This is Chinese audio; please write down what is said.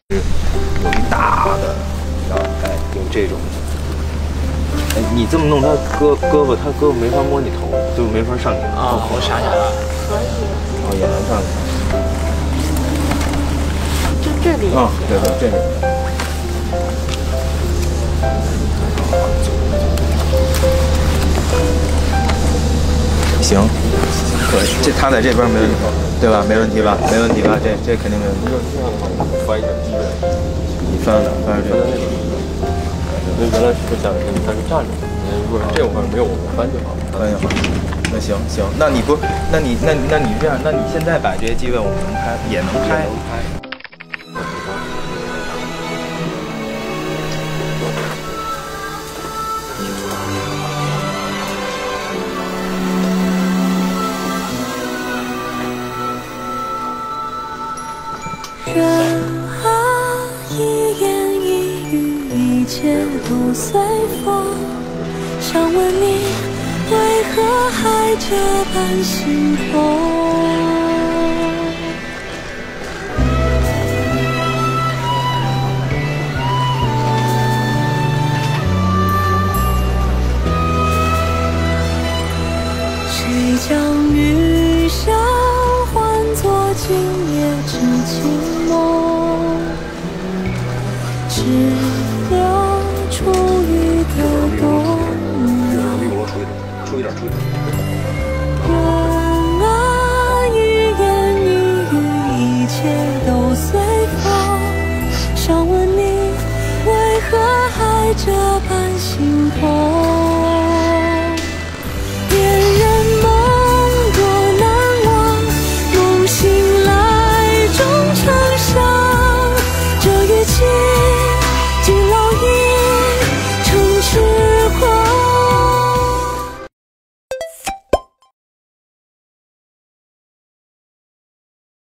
有一大的，然后有这种。哎，你这么弄他胳膊，他胳膊没法摸你头，就没法上你的。 啊，我想起来了， 可以。 哦，也能上去。 就这里。 啊，对对，这里。行，可以，这他在这边没问题，对吧？没问题吧？没问题吧？这肯定没问题。 这样的话，我翻一下机位， 你翻着这个。 因为原来是想他是站着，如果这块没有我翻就好， 翻就好。那行，那你不，那你这样，那你现在把这些机位我们能拍，也能拍。 人啊，一言一语，一切都随风。想问你，为何还这般心痛？谁将余香换作今夜之情梦？只留初遇的冬。 出一点。 人啊，一言一语，一切都随风。想问你，为何还这般？